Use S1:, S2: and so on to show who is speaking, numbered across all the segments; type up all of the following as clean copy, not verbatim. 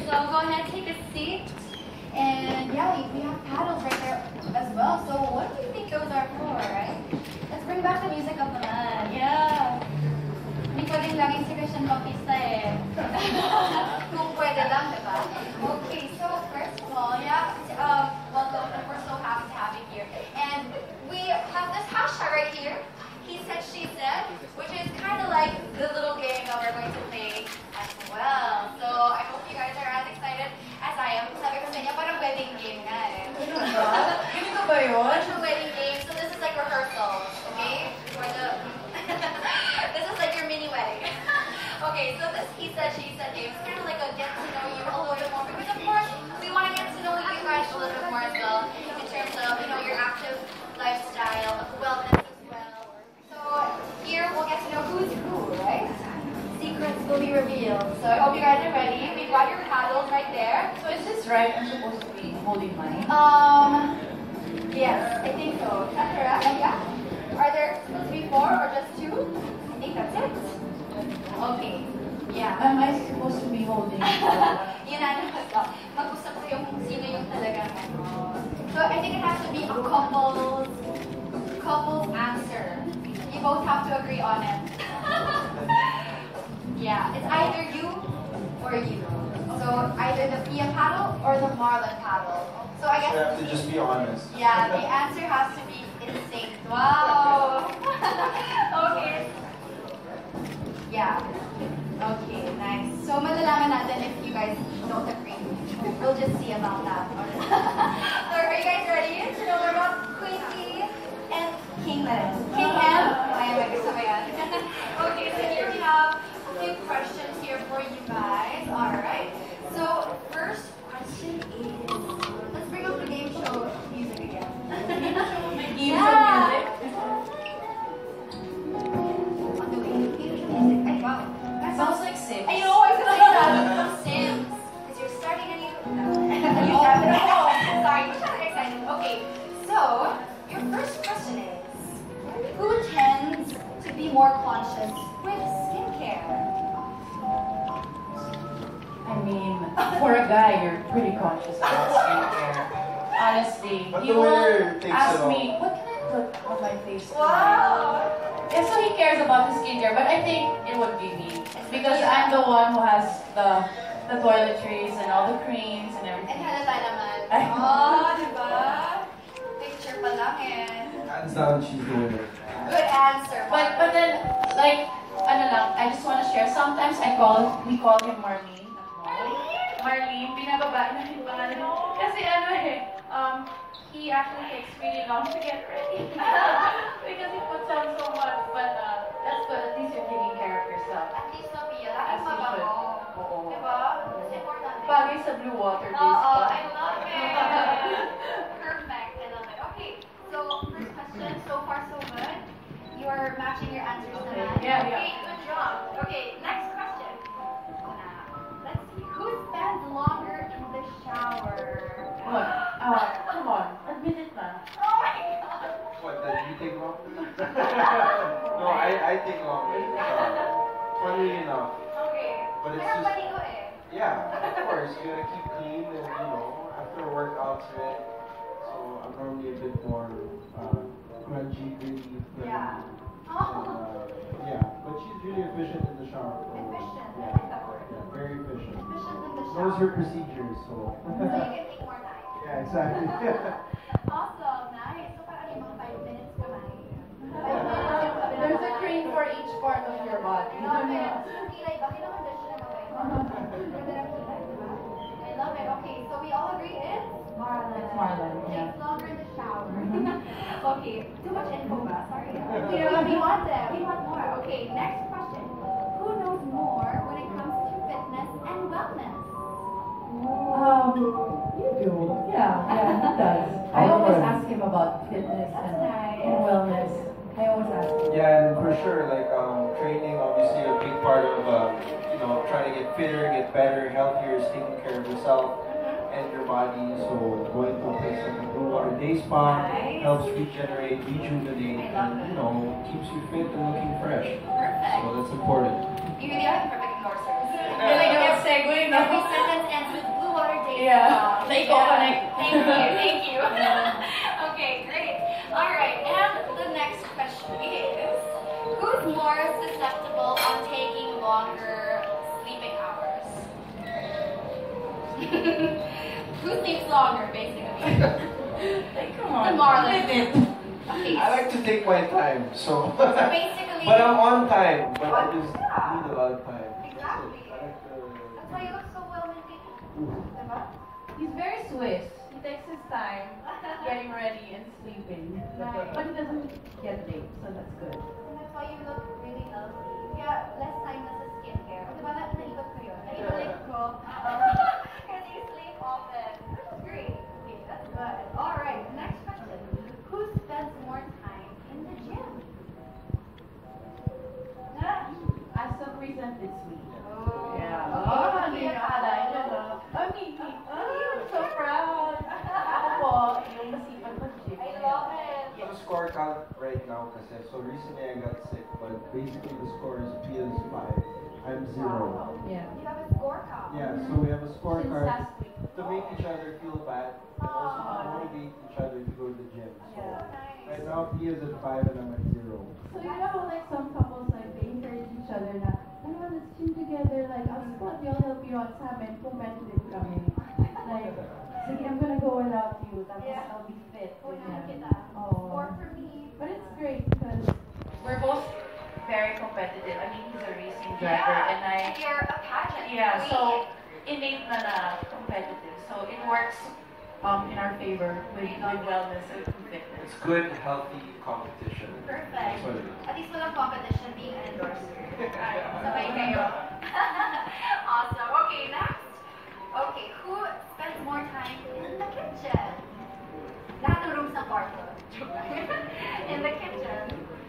S1: So go ahead, take a seat. And yeah, we have paddles right there as well. So what do you think those are for, right? Let's bring back the music of the man. Yeah. Hindi pwedeng laging si Christian Bautista eh. Kung pwede lang, diba? Okay, so first of all, yeah, welcome, and we're so happy to have you here. And we have this hashtag right here, he said, she said, which is kind of like the little game that we're going to play as well. So I hope you guys are as excited as I am. Sabi ko sa inyo, parang wedding game nga eh.
S2: Ganito ba yun?
S1: It's a wedding game, so this is like rehearsal, okay? For the... This is like your mini wedding. Okay, so this he said, she said game is kind of like a get to know you a little bit more, because of course, we want to get to know you guys a little bit more as well, in terms of, you know, your active lifestyle, wellness as well. So here we'll get to know who's who, right? Secrets will be revealed. So I hope you guys are ready. We brought your paddles right there.
S2: So is this right? I'm supposed to be holding mine?
S1: Yes, I think so. Is that correct? Yeah. Are there supposed to be 4 or just 2? I think that's it. Okay. Yeah.
S2: Am I supposed to be holding?
S1: Unanimous daw. Mag-usap ko yung sino yung talagang ano. So I think it has to be a couple's answer. You both have to agree on it. Yeah, it's either you or you. So either the Pia paddle or the Marlon paddle. So I guess
S3: you have to just be honest.
S1: Yeah, the answer has to be in sync. Wow. Okay. Yeah. Okay, nice. So malalaman natin if you guys don't agree. We'll just see about that. So are you guys ready to know more about Queen P and King M? King M? Okay, so here we have a few questions here for you guys. Alright. So first question is, let's bring up the game show music again.
S2: Game show music?
S1: On the way. Game show music. Ay, wow.
S2: That sounds like Sims.
S1: I know, I was gonna say that. Sims. Because you're starting a new... Sorry, you're not excited. Okay, so your first question is, who tends to be more conscious with skincare?
S2: I mean, for a guy, you're pretty conscious about skincare. Honestly,
S3: But
S2: he
S3: the winner
S2: will
S3: takes
S2: ask
S3: it all.
S2: me, what can I put on my face tonight?
S1: Wow!
S2: Yeah, so he cares about his skincare, but I think it would be me. Because I'm the one who has the toiletries and all the creams and everything.
S1: And halata naman. Oh, diba? Picture pa lang eh.
S3: Hands down, she's the winner.
S1: Good answer.
S2: But then, like, ano lang, I just want to share. Sometimes we call him Marlene. Marlene, binababa na yung pangalan. Kasi ano eh, he actually takes really long to get ready. Because he puts on so much, but that's good. At least you're taking care of yourself.
S1: At least Sophia, lagi mabango.
S2: Oo.
S1: Diba? That's important.
S2: Bagay sa blue water base.
S1: Oo, I love it. Perfect, I love it. Okay, so first question, so far so good. You are matching your answers naman.
S2: Yeah,
S1: Okay, good job. Okay, next question. Let's see, who spends longer in the shower?
S2: Look, come on, admit it na.
S1: Oh my god.
S3: What, did you take long? No, I take long. Funny enough.
S1: Okay.
S3: But it's
S1: Pero
S3: just-
S1: paligo eh.
S3: Yeah, of course. You gotta keep clean and, you know, after workouts, right? So I'm normally a bit more grungy, gritty.
S1: Yeah.
S3: Yeah, but she's really efficient in the shower.
S1: Efficient, I
S3: Yeah,
S1: like that word.
S3: yeah, very efficient.
S1: Efficient in the shower.
S3: Knows her procedures, so.
S1: So you can take more time.
S3: Yeah, exactly.
S1: Awesome, nice. So parang yung mga 5 minutes kumain.
S2: There's a cream for each part of your body.
S1: I love it. Kilay ba? Kailangan din siya na gawin. Ganda ng kilay, diba? I love it. Okay, so we all agree it's Marlon.
S2: It's Marlon, yeah.
S1: Takes longer in the shower. Okay, too much info ba? Sorry. We want it. We want more. Okay, next question. Who knows more when it comes to fitness and wellness?
S2: You do. Yeah, he does. I always ask him about fitness and wellness. I always ask him.
S3: Yeah, and for sure, like training, obviously a big part of you know, trying to get fitter, get better, healthier, is taking care of yourself and your body. So going to a place like a Blue Water Day Spa helps regenerate, rejuvenate, and you know, keeps you fit and looking fresh.
S1: Perfect.
S3: So that's important.
S1: You really are the perfect endorsers.
S2: Really good segue, no?
S1: Every sentence ends with
S2: Yeah. Like,
S1: Yeah. Thank you, thank you. Okay, great. All right, and the next question is, who's more susceptible on taking longer sleeping hours? Who sleeps longer, basically?
S2: Like, come
S1: The
S2: on.
S1: Marlon. Okay.
S3: I like to take my time, so.
S1: So basically.
S3: But I'm on time, but I just need a lot of time.
S1: Exactly.
S3: I like to.
S1: That's why you look so well maintained. Diba?
S2: He's very Swiss. He takes his time getting ready and sleeping.
S1: Nice.
S2: But he doesn't get late, so that's good.
S1: And that's why you look really healthy. Kaya less time na sa skincare. O diba naikot ko yun? Naibalik ko. Kasi you sleep often. That's great. Okay, that's good. Alright, next question. Who spends more time in the gym?
S2: As of recent, it's me.
S1: Oh.
S2: Yeah.
S1: Okay,
S2: Oh,
S1: hindi
S2: hindi
S1: ka
S2: na
S1: kala.
S2: Oh, me. Oh, I'm so proud. Ako po, yung masipag mag-gym.
S1: I love it.
S3: The score count right now kasi. So recently I got sick, but basically the score is Pia's 5. I'm 0.
S2: Yeah.
S1: You have a scorecard.
S3: Yeah, so we have a
S2: Since
S3: scorecard
S2: last week.
S3: to make each other feel bad and also to motivate each other to go to the gym. So
S2: Yeah.
S3: right now Pia's at 5 and I'm at 0.
S2: So you know, like some couples, like they encourage each other na, ano, let's gym together. Like, I'll spot you, I'll help you out. Sa amin, competitive kami. Like, sige, I'm gonna go without you. Tapos
S1: Yeah.
S2: I'll be fit.
S1: Unahan
S2: ganyan.
S1: kita.
S2: Oh.
S1: Score for me.
S2: But it's great because we're both very competitive. I mean, he's a racing driver,
S1: Yeah.
S2: and I,
S1: You're a pageant
S2: yeah,
S1: queen.
S2: so innate na competitive. So it works in our favor with wellness and fitness.
S3: It's good, healthy competition.
S1: Perfect.
S3: That's what it is.
S1: At least walang competition being an endorser. Sabay kayo. Awesome. Okay, next. Okay, who spends more time in the kitchen? Lahat ng rooms ng kwarto. In the kitchen.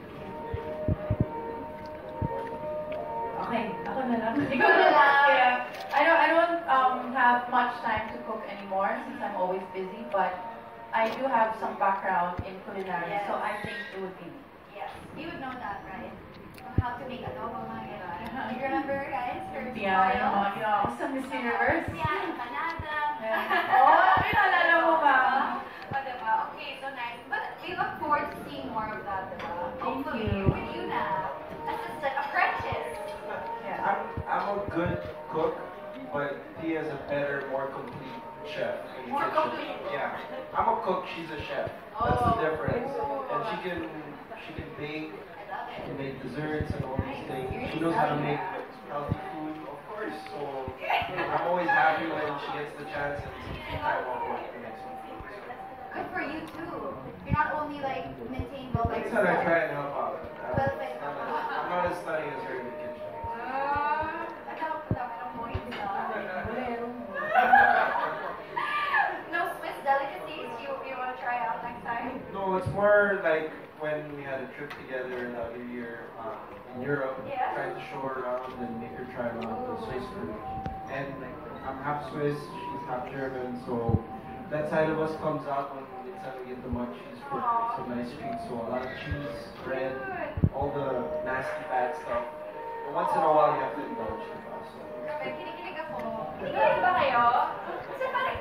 S2: Okay, ako na lang.
S1: Ikaw na lang.
S2: Yeah. I don't have much time to cook anymore since I'm always busy, but I do have some background in culinary,
S1: Yes.
S2: so I think it would be me.
S1: Yes, you would know that, right? How to make adobo, mga gano'n. You remember, guys? Her
S2: Yeah,
S1: tutorials?
S2: you know, sa Miss Universe.
S1: Yeah, empanada.
S2: Oh, pinalala mo ba?
S1: O, diba? Okay, so nice. But we look forward to seeing more of that, diba?
S2: Thank
S1: Hopefully,
S2: you.
S1: with you na. Assistant, apprentice.
S2: Yeah.
S3: I'm a good cook, but Pia's a better, more complete chef in the
S1: More
S3: kitchen.
S1: complete.
S3: Yeah, I'm a cook. She's a chef. That's the difference. And she can bake.
S1: I love
S3: She
S1: it.
S3: can make desserts and all these things.
S1: You're
S3: She
S1: really
S3: knows how to
S1: selling
S3: make
S1: that.
S3: healthy food, of course. So I'm always happy when she gets the chance and some free time off work to make some food.
S1: Good for you, too. You're not only, like, maintained well by
S3: Next time I
S1: yourself.
S3: try and help out.
S1: Perfect.
S3: I'm not as stunning as her in the kitchen.
S1: No Swiss delicacies you want to try out next time?
S3: No, it's more like when we had a trip together the other year in Europe,
S1: Yeah.
S3: trying to show her around and make her try out the Swiss food. And I'm half Swiss, she's half German, so that side of us comes out when it's time to get the mud cheese for some nice treats. So a lot of cheese, bread, all the nasty bad stuff. But once in a while you have to indulge in that. So.
S1: Grabe, kinikilig ako. Kinikilig ba kayo? Kasi parang...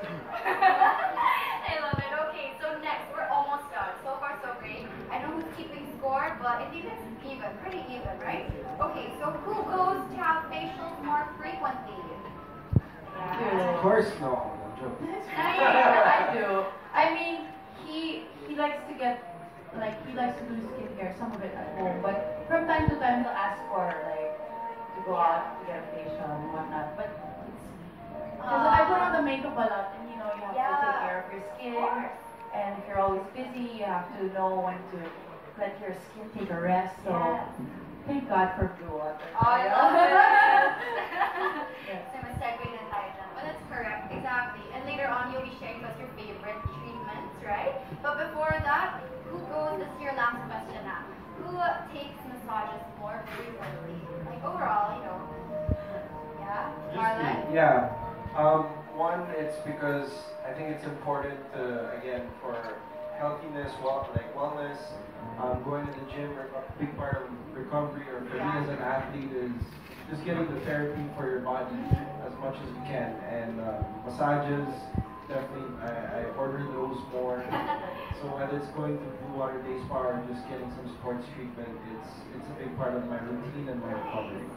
S1: I love it. Okay, so next, we're almost done. So far, so great. I know who's keeping score, but I think it's even. Pretty even, right? Okay, so who goes to have facials more frequently?
S3: Of course, no. I'm joking.
S2: I do. I mean, he likes to get, like, he likes to do skincare, some of it at home, but from time to time he'll ask for, like, to go out to get a facial and whatnot. But because I put on the makeup a lot, and you know, you have to take care of your skin, and if you're always busy, you have to know when to let your skin take a rest. So thank God for blue water.
S1: I love it.
S2: Yeah.
S1: So may segue na tayo dyan. But that's correct, exactly. And later on, you'll be sharing what's your favorite treatments, right? But before that, who goes, this is your last question now. Who takes massages more frequently? Like overall, you know. Yeah? Marlon?
S3: Yeah. One, it's because I think it's important to, again, for healthiness, wellness. Going to the gym, a big part of recovery, or for me as an athlete, is just getting the therapy for your body as much as we can. And massages, definitely, I order those more. So whether it's going to Blue Water Day Spa or just getting some sports treatment, it's a big part of my routine and my recovery.